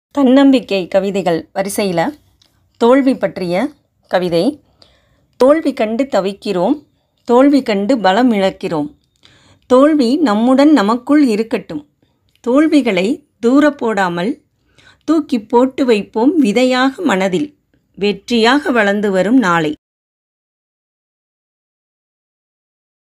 தன்னம்பிக்கை கவிதைகள் வரிசையில் தோல்வி பற்றிய கவிதை. தோல்வி கண்டு தவிக்கிறோம், தோல்வி கண்டு பலம் இழக்கிறோம். தோல்வி நம்முடன் நமக்குள் இருக்கட்டும். தோல்விகளை தூர போடாமல் தூக்கி போட்டு வைப்போம் விதையாக மனதில். வெற்றியாக வளர்ந்து வரும் நாளை.